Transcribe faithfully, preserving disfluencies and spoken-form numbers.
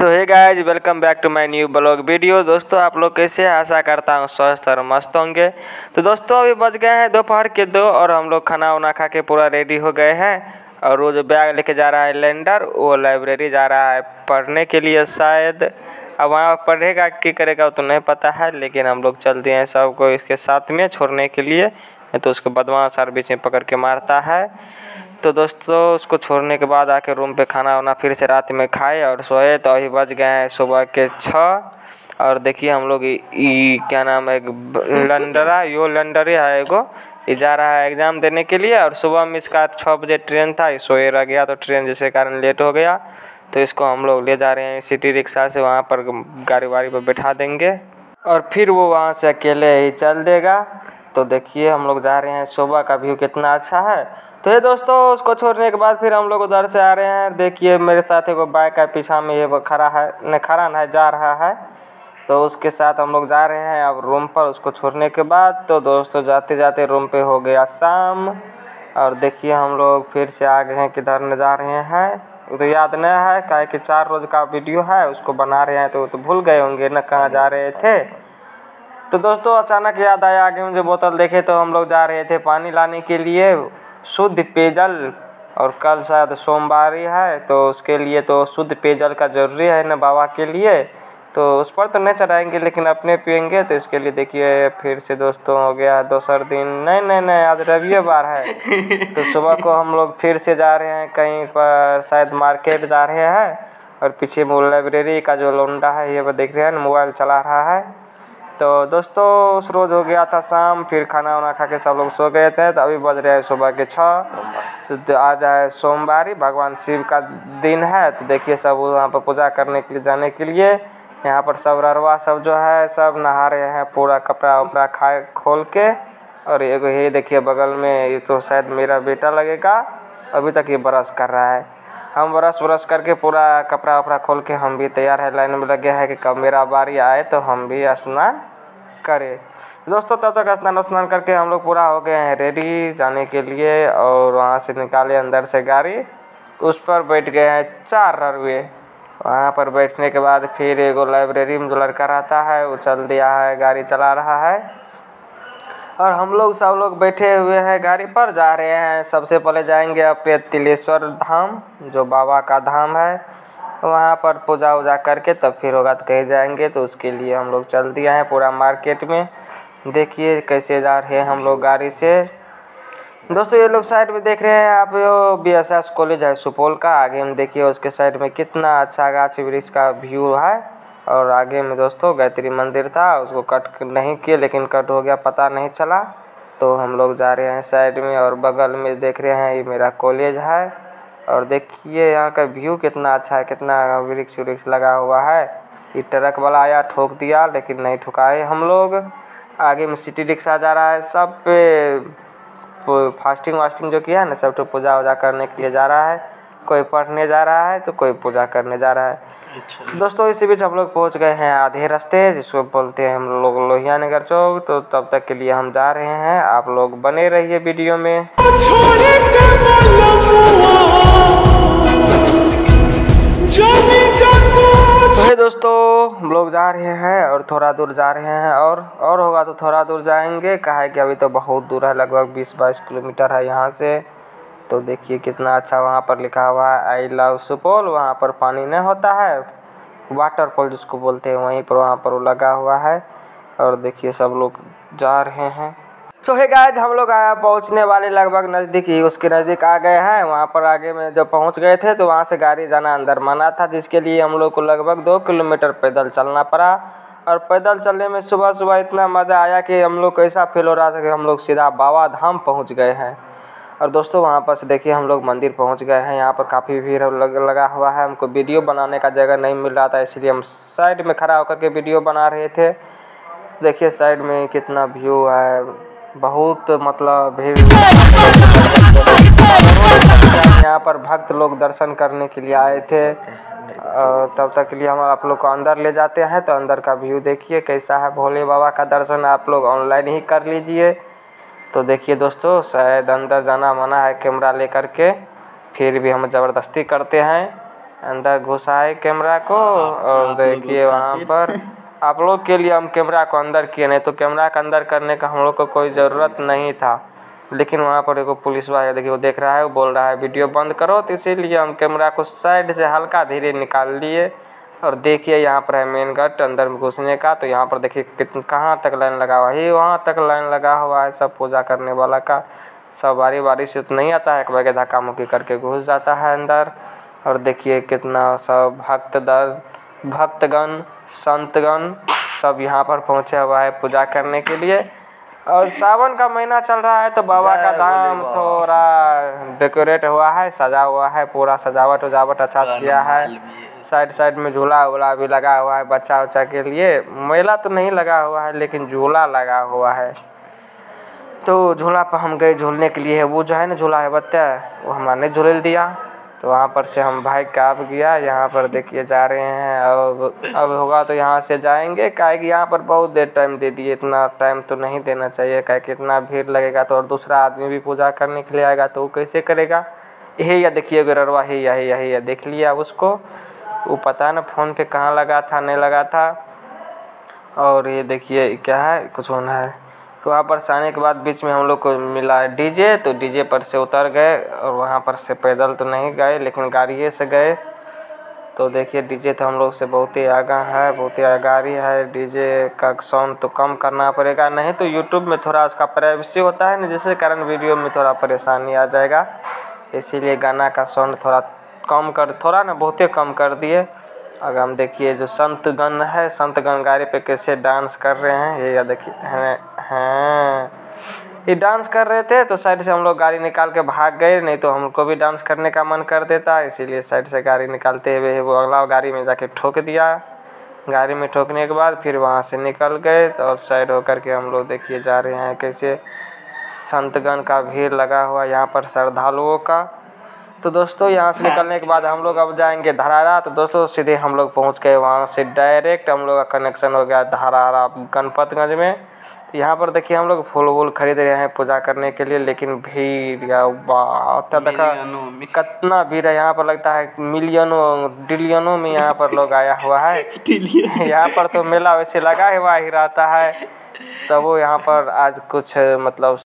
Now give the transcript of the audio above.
तो hey guys, welcome back to my new blog video. दोस्तों आप लोग कैसे, आशा करता हूँ स्वस्थ और मस्त होंगे। तो दोस्तों अभी बज गए हैं दोपहर के दो और हम लोग खाना वाना खा के पूरा रेडी हो गए हैं। और वो जो बैग लेके जा रहा है लेंडर, वो लाइब्रेरी जा रहा है पढ़ने के लिए शायद। अब वहाँ पढ़ेगा क्या करेगा वो तो नहीं पता है, लेकिन हम लोग चल दिए हैं सबको इसके साथ में छोड़ने के लिए, तो उसको बदमाश सार बीच में पकड़ के मारता है। तो दोस्तों उसको छोड़ने के बाद आके रूम पे खाना वाना फिर से रात में खाए और सोए। तो अभी बज गए हैं सुबह के छः। और देखिए हम लोग ई क्या नाम है, लंडरा यो लंडरी है एगो, ये जा रहा है एग्ज़ाम देने के लिए। और सुबह में इसका छः बजे ट्रेन था, ये सोए रह गया तो ट्रेन जिसके कारण लेट हो गया। तो इसको हम लोग ले जा रहे हैं सिटी रिक्शा से, वहाँ पर गाड़ी वाड़ी पर बैठा देंगे और फिर वो वहाँ से अकेले ही चल देगा। तो देखिए हम लोग जा रहे हैं, सुबह का व्यू कितना अच्छा है। तो ये दोस्तों उसको छोड़ने के बाद फिर हम लोग उधर से आ रहे हैं। देखिए मेरे साथ एक बाइक है पीछा में, ये खड़ा है न खड़ा है जा रहा है, तो उसके साथ हम लोग जा रहे हैं अब रूम पर उसको छोड़ने के बाद। तो दोस्तों जाते जाते रूम पे हो गया शाम। और देखिए हम लोग फिर से आ गए हैं, किधर न जा रहे हैं वो तो याद नहीं है, काहे कि चार रोज़ का वीडियो है उसको बना रहे हैं, तो वो तो भूल गए होंगे न कहाँ जा रहे थे। तो दोस्तों अचानक याद आया, आगे मुझे बोतल देखे तो हम लोग जा रहे थे पानी लाने के लिए, शुद्ध पेयजल। और कल शायद सोमवारी है, तो उसके लिए तो शुद्ध पेयजल का ज़रूरी है ना बाबा के लिए। तो उस पर तो नहीं चढ़ाएंगे लेकिन अपने पियेंगे। तो इसके लिए देखिए फिर से दोस्तों हो गया दोसर दिन, नहीं नहीं नहीं आज रविवार है। तो सुबह को हम लोग फिर से जा रहे हैं कहीं पर, शायद मार्केट जा रहे हैं। और पीछे वो लाइब्रेरी का जो लौंडा है ये वो देख रहे हैं मोबाइल चला रहा है। तो दोस्तों उस रोज़ हो गया था शाम, फिर खाना वाना खा के सब लोग सो गए थे। तो अभी बज रहे हैं सुबह के छः। तो आज है सोमवारी, भगवान शिव का दिन है। तो देखिए सब वहाँ पर पूजा करने के लिए जाने के लिए, यहाँ पर सब ररवा सब जो है सब नहा रहे हैं पूरा कपड़ा उपड़ा खाए खोल के। और एगो ये देखिए बगल में, ये तो शायद मेरा बेटा लगेगा, अभी तक ये ब्रश कर रहा है। हम ब्रश ब्रश करके पूरा कपड़ा उपड़ा खोल के हम भी तैयार है, लाइन में लगे हैं कि कब मेरा बारी आए तो हम भी स्नान करें। दोस्तों तब तक स्नान स्नान करके हम लोग पूरा हो गए हैं रेडी जाने के लिए। और वहाँ से निकाले अंदर से गाड़ी, उस पर बैठ गए हैं चार ररवे। वहाँ पर बैठने के बाद फिर एगो लाइब्रेरी में जो लड़का रहता है वो चल दिया है, गाड़ी चला रहा है। और हम लोग सब लोग बैठे हुए हैं गाड़ी पर, जा रहे हैं। सबसे पहले जाएंगे अपने तिलेश्वर धाम जो बाबा का धाम है, वहाँ पर पूजा वूजा करके तब फिर होगा तो कहीं जाएंगे। तो उसके लिए हम लोग चल दिया है पूरा मार्केट में। देखिए कैसे जा रहे हैं हम लोग गाड़ी से। दोस्तों ये लोग साइड में देख रहे हैं आप, यो बी एस एस कॉलेज है सुपौल का, आगे में देखिए उसके साइड में कितना अच्छा गाछ वृक्ष का व्यू है। और आगे में दोस्तों गायत्री मंदिर था, उसको कट नहीं किए लेकिन कट हो गया पता नहीं चला। तो हम लोग जा रहे हैं साइड में, और बगल में देख रहे हैं ये मेरा कॉलेज है। और देखिए यहाँ का व्यू कितना अच्छा है, कितना वृक्ष वृक्ष लगा हुआ है। ये ट्रक वाला आया ठोक दिया लेकिन नहीं ठुकाए हम लोग। आगे में सिटी रिक्शा जा रहा है, सब पे फास्टिंग वास्टिंग जो किया है ना, सब तो पूजा वूजा करने के लिए जा रहा है। कोई पढ़ने जा रहा है तो कोई पूजा करने जा रहा है। तो दोस्तों इसी बीच हम लोग पहुंच गए हैं आधे रास्ते, जिसको बोलते हैं हम लोग लोहिया नगर चौक। तो तब तक के लिए हम जा रहे हैं, आप लोग बने रहिए वीडियो में। तो हे दोस्तों हम लोग जा रहे हैं और थोड़ा दूर जा रहे हैं, और और होगा तो थोड़ा दूर जाएंगे, काहे कि अभी तो बहुत दूर है, लगभग बीस बाईस किलोमीटर है यहाँ से। तो देखिए कितना अच्छा वहाँ पर लिखा हुआ है आई लव सुपौल। वहाँ पर पानी नहीं होता है, वाटरफॉल जिसको बोलते हैं, वहीं पर वहाँ पर वो लगा हुआ है। और देखिए सब लोग जा रहे हैं। सो हे गाइस हम लोग आया पहुँचने वाले लगभग नज़दीक ही, उसके नज़दीक आ गए हैं। वहाँ पर आगे में जब पहुँच गए थे तो वहाँ से गाड़ी जाना अंदर मना था, जिसके लिए हम लोग को लगभग दो किलोमीटर पैदल चलना पड़ा। और पैदल चलने में सुबह सुबह इतना मज़ा आया कि हम लोग को ऐसा फील हो रहा था कि हम लोग सीधा बाबा धाम पहुँच गए हैं। और दोस्तों वहाँ पर से देखिए हम लोग मंदिर पहुँच गए हैं। यहाँ पर काफ़ी भीड़ लग, लगा हुआ है। हमको वीडियो बनाने का जगह नहीं मिल रहा था, इसलिए हम साइड में खड़ा होकर के वीडियो बना रहे थे। देखिए साइड में कितना व्यू है, बहुत मतलब भीड़। यहाँ पर भक्त लोग दर्शन करने के लिए आए थे। और तब तक के लिए हम आप लोग को अंदर ले जाते हैं। तो अंदर का व्यू देखिए कैसा है, भोले बाबा का दर्शन आप लोग ऑनलाइन ही कर लीजिए। तो देखिए दोस्तों शायद अंदर जाना मना है कैमरा लेकर के, फिर भी हम ज़बरदस्ती करते हैं। अंदर घुसा है कैमरा को। और देखिए वहाँ पर आप लोग के लिए हम कैमरा को अंदर किए, नहीं तो कैमरा का अंदर करने का हम लोग को कोई ज़रूरत नहीं था। लेकिन वहाँ पर एगो पुलिस वाला देखिए वो देख रहा है, वो बोल रहा है वीडियो बंद करो, तो इसीलिए हम कैमरा को साइड से हल्का धीरे निकाल लिए। और देखिए यहाँ पर है मेन गेट अंदर में घुसने का। तो यहाँ पर देखिए कितना कहाँ तक लाइन लगा हुआ है, वहाँ तक लाइन लगा हुआ है सब पूजा करने वाला का। सब बारी बारी से तो नहीं आता है, एक बार धक्का मुक्की करके घुस जाता है अंदर। और देखिए कितना सब भक्तदल भक्तगण संतगण सब यहाँ पर पहुँचे हुआ है पूजा करने के लिए। और सावन का महीना चल रहा है तो बाबा का धाम थोड़ा डेकोरेट हुआ है, सजा हुआ है, पूरा सजावट उजावट अच्छा से किया है। साइड साइड में झूला वूला भी लगा हुआ है बच्चा उच्चा के लिए। मेला तो नहीं लगा हुआ है लेकिन झूला लगा हुआ है। तो झूला पर हम गए झूलने के लिए। वो जो है ना झूला है बत्ता, वो हमारे झूल दिया। तो वहाँ पर से हम भाई का अब गया। यहाँ पर देखिए जा रहे हैं, अब अब होगा तो यहाँ से जाएंगे। काहे कि यहाँ पर बहुत देर टाइम दे दिए, इतना टाइम तो नहीं देना चाहिए। काहे कि इतना भीड़ लगेगा तो और दूसरा आदमी भी पूजा करने के लिए आएगा तो वो कैसे करेगा। यही या देखिए गररवा ही यही यही है, देख लिया उसको। वो पता है ना फ़ोन पे कहाँ लगा था नहीं लगा था। और ये देखिए क्या है, कुछ होना है। तो वहाँ पर से आने के बाद बीच में हम लोग को मिला डीजे, तो डीजे पर से उतर गए। और वहाँ पर से पैदल तो नहीं गए लेकिन गाड़िए से गए। तो देखिए डीजे तो हम लोग से बहुत ही आगा है, बहुत ही गाड़ी है। डीजे का साउंड तो कम करना पड़ेगा, नहीं तो यूट्यूब में थोड़ा उसका प्राइवेसी होता है ना, जिसके कारण वीडियो में थोड़ा परेशानी आ जाएगा। इसीलिए गाना का साउंड थोड़ा कम कर थोड़ा ना बहुत ही कम कर दिए। अगर हम देखिए जो संतगण है, संतगण गाड़ी पे कैसे डांस कर रहे हैं, ये देखिए हैं हैं ये डांस कर रहे थे। तो साइड से हम लोग गाड़ी निकाल के भाग गए, नहीं तो हमको भी डांस करने का मन कर देता। इसीलिए साइड से गाड़ी निकालते हुए वो अगला गाड़ी में जाके ठोक दिया। गाड़ी में ठोकने के बाद फिर वहाँ से निकल गए। तो और साइड होकर के हम लोग देखिए जा रहे हैं कैसे संतगण का भीड़ लगा हुआ यहाँ पर श्रद्धालुओं का। तो दोस्तों यहाँ से निकलने के बाद हम लोग अब जाएंगे धरारा। तो दोस्तों सीधे हम लोग पहुँच गए वहाँ से, डायरेक्ट हम लोग का कनेक्शन हो गया धरारा गणपतगंज में। तो यहाँ पर देखिए हम लोग फूल वूल खरीद रहे हैं पूजा करने के लिए। लेकिन भीड़ या बहुत देखा कितना भीड़ है यहाँ पर, लगता है मिलियनों डिलियनों में यहाँ पर लोग आया हुआ है। यहाँ पर तो मेला वैसे लगा हुआ ही रहता है। तब वो यहाँ पर आज कुछ मतलब